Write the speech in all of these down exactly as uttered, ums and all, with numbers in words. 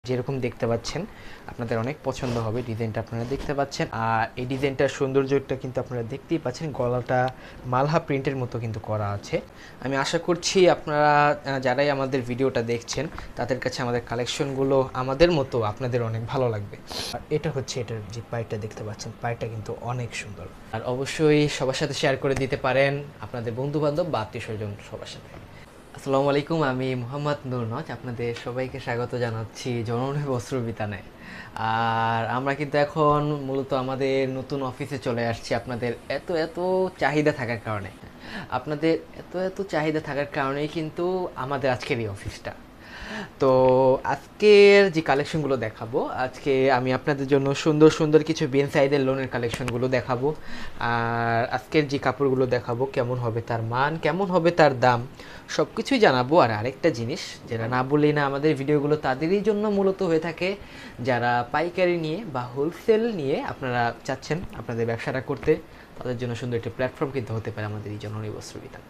যেরকম দেখতে পাচ্ছেন আপনাদের অনেক পছন্দ হবে ডিজাইনটা আপনারা দেখতে পাচ্ছেন। আর এই ডিজাইনটার সৌন্দর্যটা কিন্তু আপনারা দেখতেই পাচ্ছেন, গলাটা মালহা প্রিন্টের মতো কিন্তু করা আছে। আমি আশা করছি আপনারা যারাই আমাদের ভিডিওটা দেখছেন তাদের কাছে আমাদের কালেকশনগুলো আমাদের মতো আপনাদের অনেক ভালো লাগবে। আর এটা হচ্ছে এটার যে পাইটা দেখতে পাচ্ছেন, পাইটা কিন্তু অনেক সুন্দর। আর অবশ্যই সবার সাথে শেয়ার করে দিতে পারেন, আপনাদের বন্ধু বান্ধব বা আত্মীয় স্বজন সবার সাথে। আসসালামু আলাইকুম, আমি মোহাম্মদ নূরনজ, আপনাদের সবাইকে স্বাগত জানাচ্ছি জননী বস্ত্র বিতানে। আর আমরা কিন্তু এখন মূলত আমাদের নতুন অফিসে চলে আসছি আপনাদের এত এত চাহিদা থাকার কারণে। আপনাদের এত এত চাহিদা থাকার কারণেই কিন্তু আমাদের আজকের এই অফিসটা। তো আজকের যে কালেকশনগুলো দেখাবো, আজকে আমি আপনাদের জন্য সুন্দর সুন্দর কিছু বিন সাইজের লোনের কালেকশনগুলো দেখাবো। আর আজকের যে কাপড়গুলো দেখাবো কেমন হবে তার মান, কেমন হবে তার দাম, সব কিছুই জানাবো। আর আরেকটা জিনিস যেটা না বললেই না, আমাদের ভিডিওগুলো তাদেরই জন্য মূলত হয়ে থাকে যারা পাইকারি নিয়ে বা হোলসেল নিয়ে আপনারা চাচ্ছেন আপনাদের ব্যবসাটা করতে। তাদের জন্য সুন্দর একটি প্ল্যাটফর্ম কিন্তু হতে পারে আমাদের এই জননী বস্ত্র বিতান।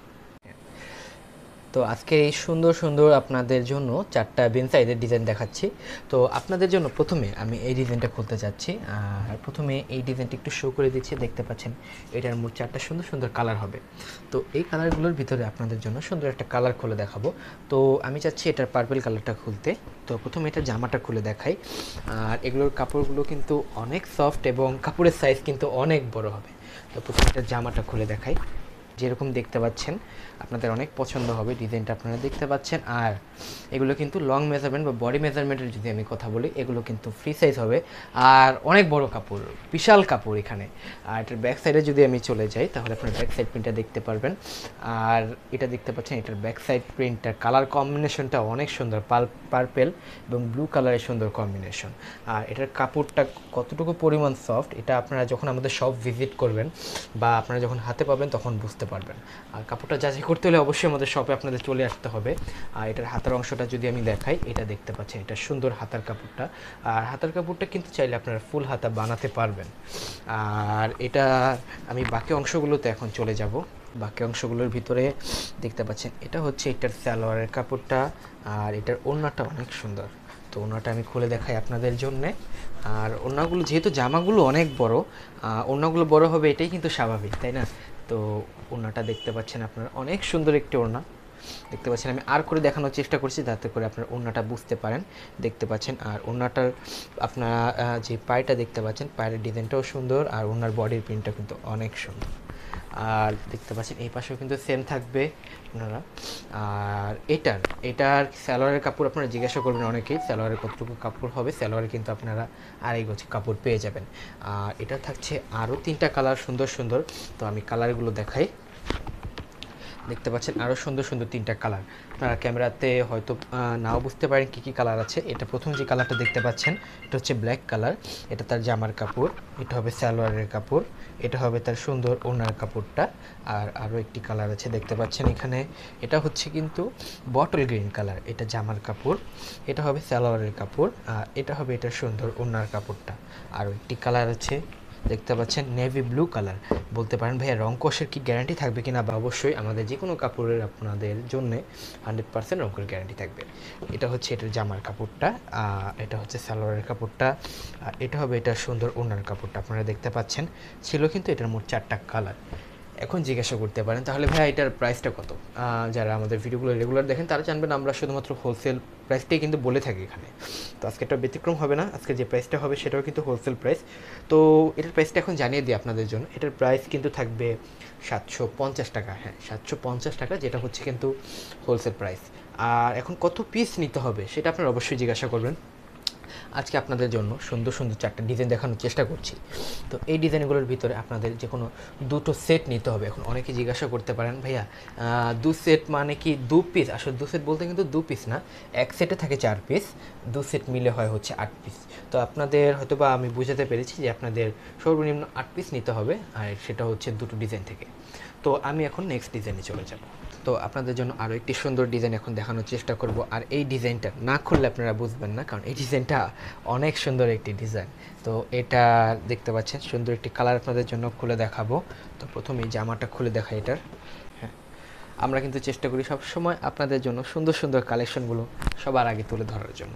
তো আজকে এই সুন্দর সুন্দর আপনাদের জন্য চারটা বিন সাইজের ডিজাইন দেখাচ্ছি। তো আপনাদের জন্য প্রথমে আমি এই ডিজাইনটা খুলতে যাচ্ছি। আর প্রথমে এই ডিজাইনটা একটু শো করে দিচ্ছি, দেখতে পাচ্ছেন এটার মোট চারটা সুন্দর সুন্দর কালার হবে। তো এই কালারগুলোর ভিতরে আপনাদের জন্য সুন্দর একটা কালার খুলে দেখাবো। তো আমি চাচ্ছি এটার পার্পল কালারটা খুলতে। তো প্রথমে এটা জামাটা খুলে দেখাই। আর এগুলোর কাপড়গুলো কিন্তু অনেক সফট এবং কাপড়ের সাইজ কিন্তু অনেক বড় হবে। তো প্রথমে এটা জামাটা খুলে দেখাই। যেরকম দেখতে পাচ্ছেন আপনাদের অনেক পছন্দ হবে ডিজাইনটা আপনারা দেখতে পাচ্ছেন। আর এগুলো কিন্তু লং মেজারমেন্ট বা বডি মেজারমেন্টের যদি আমি কথা বলি, এগুলো কিন্তু ফ্রি সাইজ হবে আর অনেক বড় কাপড়, বিশাল কাপড় এখানে। আর এটার ব্যাক সাইডে যদি আমি চলে যাই তাহলে আপনার ব্যাক সাইড প্রিন্টটা দেখতে পারবেন। আর এটা দেখতে পাচ্ছেন এটার ব্যাক সাইড প্রিন্টটার কালার কম্বিনেশনটা অনেক সুন্দর, পাল পার্পেল এবং ব্লু কালারের সুন্দর কম্বিনেশন। আর এটার কাপড়টা কতটুকু পরিমাণ সফট এটা আপনারা যখন আমাদের শপ ভিজিট করবেন বা আপনারা যখন হাতে পাবেন তখন বুঝতে পারবেন। আর কাপড়টা যাচাই করতে হলে অবশ্যই আমাদের শপে আপনাদের চলে আসতে হবে। আর এটার হাতার অংশটা যদি আমি দেখাই, এটা দেখতে পাচ্ছেন এটা সুন্দর হাতার কাপড়টা। আর হাতার কাপড়টা কিন্তু চাইলে আপনারা ফুল হাতা বানাতে পারবেন। আর এটা আমি বাকি অংশগুলোতে এখন চলে যাব। বাকি অংশগুলোর ভিতরে দেখতে পাচ্ছেন এটা হচ্ছে এটার সালোয়ারের কাপড়টা। আর এটার ওড়নাটা অনেক সুন্দর। তো ওড়নাটা আমি খুলে দেখাই আপনাদের জন্যে। আর ওড়নাগুলো যেহেতু জামাগুলো অনেক বড়, ওড়নাগুলো বড় হবে এটাই কিন্তু স্বাভাবিক, তাই না? তো ওড়নাটা দেখতে পাচ্ছেন আপনারা, অনেক সুন্দর একটি ওড়না দেখতে পাচ্ছেন। আমি আর করে দেখানোর চেষ্টা করছি যাতে করে আপনার ওড়নাটা বুঝতে পারেন, দেখতে পাচ্ছেন। আর ওড়নাটার আপনারা যে পায়টা দেখতে পাচ্ছেন, পায়ের ডিজাইনটাও সুন্দর আর ওড়নার বডির প্রিন্টটা কিন্তু অনেক সুন্দর। আর দেখতে পাচ্ছেন এই পাশেও কিন্তু সেম থাকবে আপনারা। আর এটার এটার সালোয়ারের কাপড় আপনারা জিজ্ঞাসা করবেন অনেকেই, সালোয়ারের কতটুকু কাপড় হবে। সালোয়ারে কিন্তু আপনারা আড়াই গজ কাপড় পেয়ে যাবেন। আর এটা থাকছে আরও তিনটা কালার সুন্দর সুন্দর। তো আমি কালারগুলো দেখাই। দেখতে পাচ্ছেন আরও সুন্দর সুন্দর তিনটা কালার। আপনারা ক্যামেরাতে হয়তো নাও বুঝতে পারেন কী কী কালার আছে। এটা প্রথম যে কালারটা দেখতে পাচ্ছেন এটা হচ্ছে ব্ল্যাক কালার, এটা তার জামার কাপড়, এটা হবে সালোয়ারের কাপড়, এটা হবে তার সুন্দর ওড়নার কাপড়টা। আর আরও একটি কালার আছে দেখতে পাচ্ছেন এখানে, এটা হচ্ছে কিন্তু বটল গ্রিন কালার, এটা জামার কাপড়, এটা হবে সালোয়ারের কাপড়, আর এটা হবে এটার সুন্দর ওড়নার কাপড়টা। আরও একটি কালার আছে দেখতে পাচ্ছেন নেভি ব্লু কালার। বলতে পারেন ভাইয়া রং কষের কি গ্যারান্টি থাকবে কিনা, বা অবশ্যই আমাদের যে কোনো কাপড়ের আপনাদের জন্য হান্ড্রেড পার্সেন্ট রং কষের গ্যারান্টি থাকবে। এটা হচ্ছে এটার জামার কাপড়টা, এটা হচ্ছে সালোয়ারের কাপড়টা, আর এটা হবে এটার সুন্দর ওড়নার কাপড়টা। আপনারা দেখতে পাচ্ছেন ছিল কিন্তু এটার মোট চারটা কালার। এখন জিজ্ঞাসা করতে পারেন তাহলে ভাই এটার প্রাইসটা কত? যারা আমাদের ভিডিওগুলো রেগুলার দেখেন তারা জানবেন আমরা শুধুমাত্র হোলসেল প্রাইসটাই কিন্তু বলে থাকি এখানে। তো আজকে একটা ব্যতিক্রম হবে না, আজকে যে প্রাইসটা হবে সেটাও কিন্তু হোলসেল প্রাইস। তো এটার প্রাইসটা এখন জানিয়ে দিই আপনাদের জন্য। এটার প্রাইস কিন্তু থাকবে সাতশো পঞ্চাশ টাকা। হ্যাঁ, সাতশো পঞ্চাশ টাকা, যেটা হচ্ছে কিন্তু হোলসেল প্রাইস। আর এখন কত পিস নিতে হবে সেটা আপনারা অবশ্যই জিজ্ঞাসা করবেন। আজকে আপনাদের জন্য সুন্দর সুন্দর চারটা ডিজাইন দেখানোর চেষ্টা করছি। তো এই ডিজাইনগুলোর ভিতরে আপনাদের যে কোনো দুটো সেট নিতে হবে। এখন অনেকে জিজ্ঞাসা করতে পারেন ভাইয়া দু সেট মানে কি দু পিস? আসলে দু সেট বলতে কিন্তু দু পিস না, এক সেটে থাকে চার পিস, দু সেট মিলে হয় হচ্ছে আট পিস। তো আপনাদের হয়তো বা আমি বুঝাতে পেরেছি যে আপনাদের সর্বনিম্ন আট পিস নিতে হবে, আর সেটা হচ্ছে দুটো ডিজাইন থেকে। তো আমি এখন নেক্সট ডিজাইনে চলে যাব। তো আপনাদের জন্য আরও একটি সুন্দর ডিজাইন এখন দেখানোর চেষ্টা করব। আর এই ডিজাইনটা না খুললে আপনারা বুঝবেন না, কারণ এই ডিজাইনটা অনেক সুন্দর একটি ডিজাইন। তো এটা দেখতে পাচ্ছেন সুন্দর একটি কালার আপনাদের জন্য খুলে দেখাবো। তো প্রথমে এই জামাটা খুলে দেখাই এটার। হ্যাঁ, আমরা কিন্তু চেষ্টা করি সবসময় আপনাদের জন্য সুন্দর সুন্দর কালেকশনগুলো সবার আগে তুলে ধরার জন্য।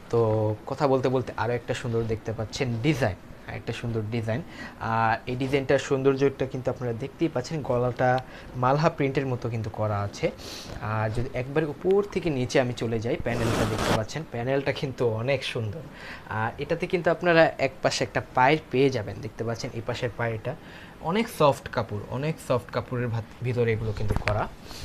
তো কথা বলতে বলতে আরও একটা সুন্দর দেখতে পাচ্ছেন ডিজাইন, একটা সুন্দর ডিজাইন। আর এই ডিজাইনটার সৌন্দর্যটা কিন্তু আপনারা দেখতেই পাচ্ছেন, গলাটা মালহা প্রিন্টের মতো কিন্তু করা আছে। আর যদি একবার উপর থেকে নিচে আমি চলে যাই, প্যানেলটা দেখতে পাচ্ছেন, প্যানেলটা কিন্তু অনেক সুন্দর। আর এটাতে কিন্তু আপনারা এক পাশে একটা পায়ের পেয়ে যাবেন, দেখতে পাচ্ছেন এই পাশের পায়েটা অনেক সফট কাপড়, অনেক সফট কাপড়ের ভিতরে এগুলো কিন্তু করা।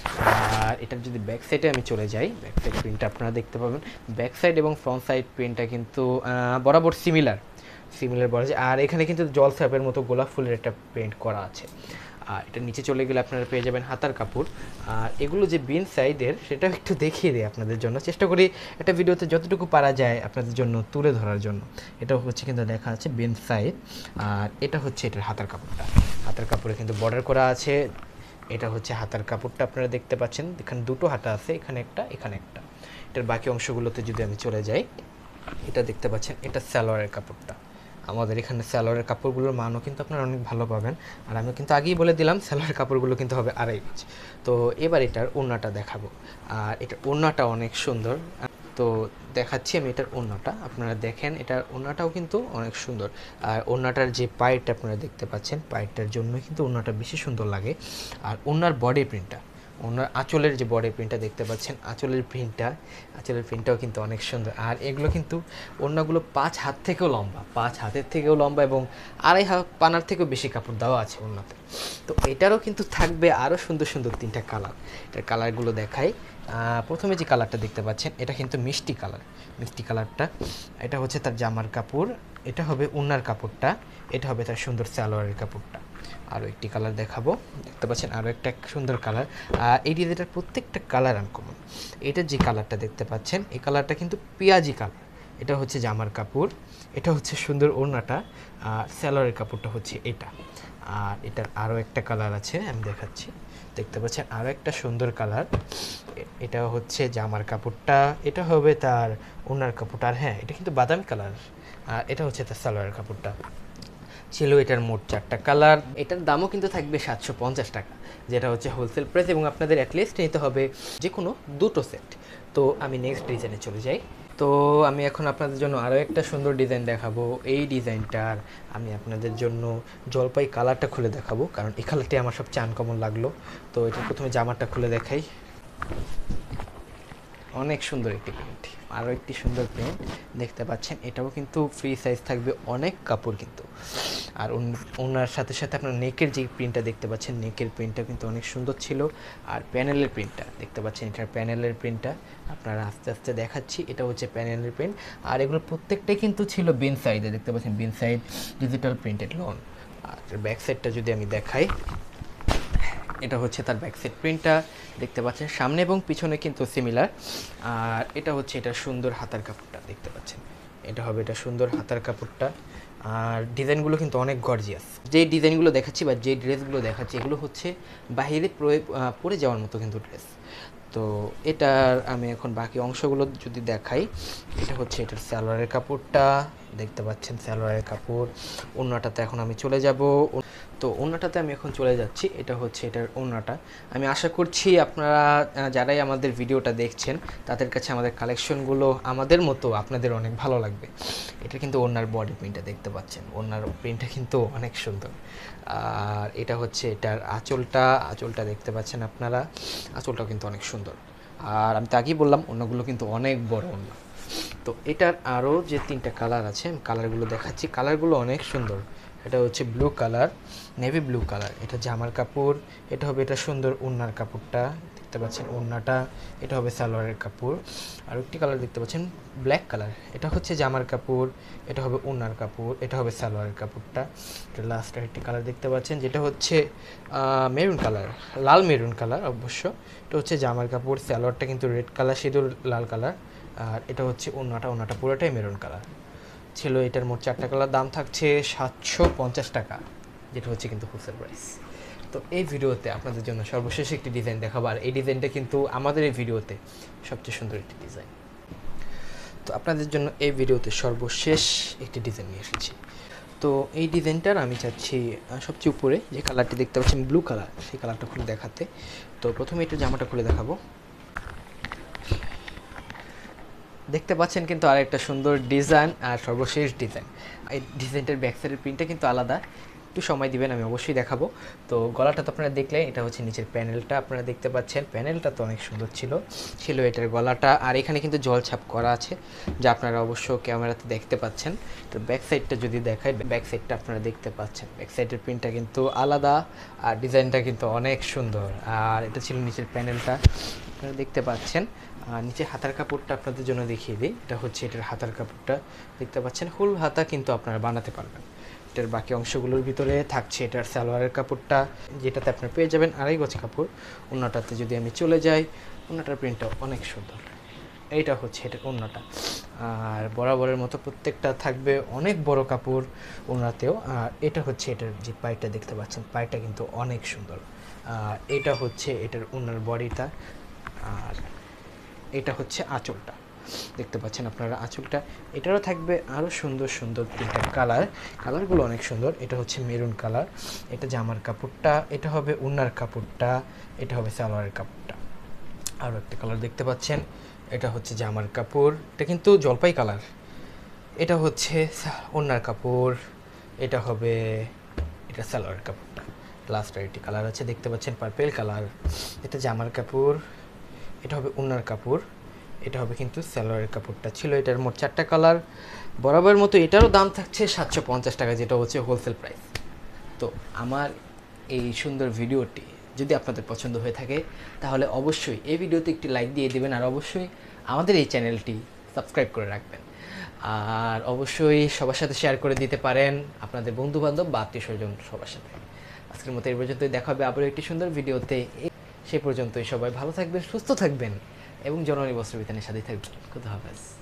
আর এটার যদি ব্যাক সাইডে আমি চলে যাই, ব্যাক সাইড প্রিন্টটা আপনারা দেখতে পাবেন, ব্যাক সাইড এবং ফ্রন্ট সাইড প্রিন্টটা কিন্তু বরাবর সিমিলার সিমিলার বলা যায়। আর এখানে কিন্তু জল সাপের মতো গোলাপ ফুলের একটা প্রিন্ট করা আছে। আর এটা নিচে চলে গেলে আপনারা পেয়ে যাবেন হাতার কাপড়। আর এগুলো যে বিন সাইডের সেটাও একটু দেখিয়ে দিই আপনাদের জন্য, চেষ্টা করি একটা ভিডিওতে যতটুকু পারা যায় আপনাদের জন্য তুলে ধরার জন্য। এটা হচ্ছে কিন্তু দেখা আছে বিন সাইড, আর এটা হচ্ছে এটার হাতার কাপড়টা। হাতার কাপড়ে কিন্তু বর্ডার করা আছে। এটা হচ্ছে হাতার কাপড়টা, আপনারা দেখতে পাচ্ছেন এখানে দুটো হাতা আছে, এখানে একটা এখানে একটা। এটার বাকি অংশগুলোতে যদি আমি চলে যাই, এটা দেখতে পাচ্ছেন এটা সালোয়ারের কাপড়টা। আমাদের এখানে সালোয়ারের কাপড়গুলোর মানও কিন্তু আপনারা অনেক ভালো পাবেন। আর আমি কিন্তু আগেই বলে দিলাম সালোয়ারের কাপড়গুলো কিন্তু হবে আড়াই গজ। তো এবার এটার ওড়নাটা দেখাবো। আর এটার ওড়নাটা অনেক সুন্দর, তো দেখাচ্ছি আমি এটার ওড়নাটা, আপনারা দেখেন এটার ওড়নাটাও কিন্তু অনেক সুন্দর। আর ওড়নাটার যে পায়েরটা আপনারা দেখতে পাচ্ছেন, পায়েরটার জন্য কিন্তু ওড়নাটা বেশি সুন্দর লাগে। আর ওড়নার বডি প্রিন্টটা, ওনার আঁচলের যে বডি প্রিন্টটা দেখতে পাচ্ছেন, আঁচলের প্রিন্টটা আঁচলের প্রিন্টটাও কিন্তু অনেক সুন্দর। আর এগুলো কিন্তু ওড়নাগুলো পাঁচ হাত থেকেও লম্বা, পাঁচ হাতের থেকেও লম্বা এবং আড়াই হাত পানার থেকেও বেশি কাপড় দেওয়া আছে ওড়নাতে। তো এটারও কিন্তু থাকবে আরও সুন্দর সুন্দর তিনটা কালার। এটার কালারগুলো দেখাই। প্রথমে যে কালারটা দেখতে পাচ্ছেন এটা কিন্তু মিষ্টি কালার, মিষ্টি কালারটা। এটা হচ্ছে তার জামার কাপড়, এটা হবে ওড়নার কাপড়টা, এটা হবে তার সুন্দর সালোয়ারের কাপড়টা। আরও একটি কালার দেখাবো, দেখতে পাচ্ছেন আরও একটা সুন্দর কালার। আর এই ডিজাইনটার প্রত্যেকটা কালার আনকমন। এটার যে কালারটা দেখতে পাচ্ছেন এই কালারটা কিন্তু পেঁয়াজি কালার। এটা হচ্ছে জামার কাপড়, এটা হচ্ছে সুন্দর ওড়নাটা, আর সালোয়ারের কাপড়টা হচ্ছে এটা। আর এটার আরও একটা কালার আছে, আমি দেখাচ্ছি, দেখতে পাচ্ছেন আরও একটা সুন্দর কালার। এটা হচ্ছে জামার কাপড়টা, এটা হবে তার ওড়নার কাপড়টা। আর হ্যাঁ, এটা কিন্তু বাদামি কালার। আর এটা হচ্ছে তার সালোয়ারের কাপড়টা। ছিল এটার মোট চারটা কালার। এটার দামও কিন্তু থাকবে সাতশো পঞ্চাশ টাকা, যেটা হচ্ছে হোলসেল প্রাইস, এবং আপনাদের অ্যাটলিস্ট নিতে হবে যে কোনো দুটো সেট। তো আমি নেক্সট ডিজাইনে চলে যাই। তো আমি এখন আপনাদের জন্য আরও একটা সুন্দর ডিজাইন দেখাবো। এই ডিজাইনটার আমি আপনাদের জন্য জলপাই কালারটা খুলে দেখাবো, কারণ এই কালারটি আমার সবচেয়ে আনকমন লাগলো। তো এটা প্রথমে জামাটা খুলে দেখাই, অনেক সুন্দর একটি প্রিন্ট, আরও একটি সুন্দর প্রিন্ট দেখতে পাচ্ছেন। এটাও কিন্তু ফ্রি সাইজ থাকবে, অনেক কাপড় কিন্তু। আর ওনার সাথে সাথে আপনার নেকের যে প্রিন্টটা দেখতে পাচ্ছেন, নেকের প্রিন্টটা কিন্তু অনেক সুন্দর ছিল। আর প্যানেলের প্রিন্টটা দেখতে পাচ্ছেন, এটার প্যানেলের প্রিন্টটা আপনারা আস্তে আস্তে দেখাচ্ছি, এটা হচ্ছে প্যানেলের প্রিন্ট। আর এগুলো প্রত্যেকটাই কিন্তু ছিল বিন সাইডে, দেখতে পাচ্ছেন বিন সাইড ডিজিটাল প্রিন্টেড লোন। আর ব্যাক সাইডটা যদি আমি দেখাই, এটা হচ্ছে তার ব্যাক সাইড প্রিন্টটা, দেখতে পাচ্ছেন সামনে এবং পিছনে কিন্তু সিমিলার। আর এটা হচ্ছে এটা সুন্দর হাতার কাপড়টা, দেখতে পাচ্ছেন এটা হবে এটা সুন্দর হাতার কাপড়টা। আর ডিজাইনগুলো কিন্তু অনেক গর্জিয়াস। যে ডিজাইনগুলো দেখাচ্ছি বা যে ড্রেসগুলো দেখাচ্ছি এগুলো হচ্ছে বাইরে পরে যাওয়ার মতো কিন্তু ড্রেস। তো এটার আমি এখন বাকি অংশগুলো যদি দেখাই, এটা হচ্ছে এটার সালোয়ারের কাপড়টা, দেখতে পাচ্ছেন সালোয়ারের কাপড়। ওড়নাটাতে এখন আমি চলে যাব। তো ওড়নাটাতে আমি এখন চলে যাচ্ছি, এটা হচ্ছে এটার ওড়নাটা। আমি আশা করছি আপনারা যারাই আমাদের ভিডিওটা দেখছেন তাদের কাছে আমাদের কালেকশনগুলো আমাদের মতো আপনাদের অনেক ভালো লাগবে। এটা কিন্তু ওড়নার বডি প্রিন্টটা দেখতে পাচ্ছেন, ওড়নার প্রিন্টটা কিন্তু অনেক সুন্দর। আর এটা হচ্ছে এটার আঁচলটা, আঁচলটা দেখতে পাচ্ছেন আপনারা, আঁচলটাও কিন্তু অনেক সুন্দর। আর আমি তো আগেই বললাম ওড়নাগুলো কিন্তু অনেক বড় ওড়না। তো এটার আরও যে তিনটা কালার আছে আমি কালারগুলো দেখাচ্ছি, কালারগুলো অনেক সুন্দর। এটা হচ্ছে blue colour, navy blue colour, এটা জামার কাপড়। এটা হবে এটা সুন্দর ওড়নার কাপড়টা, দেখতে পাচ্ছেন ওড়নাটা। এটা হবে সালোয়ারের কাপড়। আর একটি কালার দেখতে পাচ্ছেন ব্ল্যাক কালার, এটা হচ্ছে জামার কাপড়, এটা হবে ওড়নার কাপড়, এটা হবে সালোয়ারের কাপড়টা। এটা লাস্ট একটি কালার দেখতে পাচ্ছেন যেটা হচ্ছে মেরুন কালার, লাল মেরুন কালার অবশ্য। এটা হচ্ছে জামার কাপড়, সালোয়ারটা কিন্তু রেড কালার, সিঁদুর লাল কালার। আর এটা হচ্ছে ওড়নাটা, ওড়নাটা পুরোটাই মেরুন কালার ছিল। এটার মোট চারটা কালার, দাম থাকছে সাতশো পঞ্চাশ টাকা, যেটা হচ্ছে কিন্তু হোলসেল প্রাইস। তো এই ভিডিওতে আপনাদের জন্য সর্বশেষ একটি ডিজাইন দেখাবো। আর এই ডিজাইনটা কিন্তু আমাদের এই ভিডিওতে সবচেয়ে সুন্দর একটি ডিজাইন। তো আপনাদের জন্য এই ভিডিওতে সর্বশেষ একটি ডিজাইন নিয়ে এসেছি। তো এই ডিজাইনটার আমি চাচ্ছি সবচেয়ে উপরে যে কালারটি দেখতে পাচ্ছেন ব্লু কালার, সেই কালারটা খুলে দেখাতে। তো প্রথমে একটু জামাটা খুলে দেখাবো। দেখতে পাচ্ছেন কিন্তু আরেকটা সুন্দর ডিজাইন আর সর্বশেষ ডিজাইন। এই ডিজাইনটার ব্যাক সাইডের প্রিন্টটা কিন্তু আলাদা, একটু সময় দিবেন আমি অবশ্যই দেখাবো। তো গলাটা তো আপনারা দেখলে, এটা হচ্ছে নিচের প্যানেলটা আপনারা দেখতে পাচ্ছেন, প্যানেলটা তো অনেক সুন্দর ছিল ছিল এটার গলাটা। আর এখানে কিন্তু জল ছাপ করা আছে, যা আপনারা অবশ্য ক্যামেরাতে দেখতে পাচ্ছেন। তো ব্যাক সাইডটা যদি দেখাই, ব্যাক সাইডটা আপনারা দেখতে পাচ্ছেন, ব্যাক সাইডের প্রিন্টটা কিন্তু আলাদা আর ডিজাইনটা কিন্তু অনেক সুন্দর। আর এটা ছিল নিচের প্যানেলটা আপনারা দেখতে পাচ্ছেন। আর নিচে হাতার কাপড়টা আপনাদের জন্য দেখিয়ে দিই, এটা হচ্ছে এটার হাতার কাপড়টা দেখতে পাচ্ছেন, ফুল হাতা কিন্তু আপনারা বানাতে পারবেন। এটার বাকি অংশগুলোর ভিতরে থাকছে এটার সালোয়ারের কাপড়টা, যেটাতে আপনারা পেয়ে যাবেন আড়াই গজ কাপড়। ওড়নাটাতে যদি আমি চলে যাই, ওড়নাটার প্রিন্টটা অনেক সুন্দর, এইটা হচ্ছে এটার ওড়নাটা। আর বরাবরের মতো প্রত্যেকটা থাকবে অনেক বড় কাপড় ওড়নাতেও। আর এটা হচ্ছে এটার যে পাইটা দেখতে পাচ্ছেন, পাইটা কিন্তু অনেক সুন্দর। আর এটা হচ্ছে এটার ওড়নার বডিটা। আর এটা হচ্ছে আঁচলটা দেখতে পাচ্ছেন আপনারা, আঁচলটা এটারও থাকবে আরও সুন্দর সুন্দর তিনটা কালার, কালারগুলো অনেক সুন্দর। এটা হচ্ছে মেরুন কালার, এটা জামার কাপড়টা, এটা হবে ওড়নার কাপড়টা, এটা হবে সালোয়ারের কাপড়টা। আরও একটা কালার দেখতে পাচ্ছেন, এটা হচ্ছে জামার কাপড়, এটা কিন্তু জলপাই কালার, এটা হচ্ছে ওড়নার কাপড়, এটা হবে এটা সালোয়ারের কাপড়টা। লাস্ট আরেকটি কালার আছে দেখতে পাচ্ছেন পার্পেল কালার, এটা জামার কাপড়, এটা হবে ওড়নার কাপড়, এটা হবে কিন্তু সালোয়ারের কাপড়টা। ছিল এটার মোট চারটা কালার। বরাবর মতো এটারও দাম থাকছে সাতশো পঞ্চাশ টাকা, যেটা হচ্ছে হোলসেল প্রাইস। তো আমার এই সুন্দর ভিডিওটি যদি আপনাদের পছন্দ হয়ে থাকে, তাহলে অবশ্যই এই ভিডিওতে একটি লাইক দিয়ে দেবেন, আর অবশ্যই আমাদের এই চ্যানেলটি সাবস্ক্রাইব করে রাখবেন। আর অবশ্যই সবার সাথে শেয়ার করে দিতে পারেন, আপনাদের বন্ধুবান্ধব বা আত্মীয় স্বজন সবার সাথে। আজকের মতো এই পর্যন্তই, দেখা হবে আবারও একটি সুন্দর ভিডিওতে। সে পর্যন্তই সবাই ভালো থাকবেন, সুস্থ থাকবেন এবং জননী বস্ত্র বিতানের সাথেই থাকবেন। খুদা হাফেজ।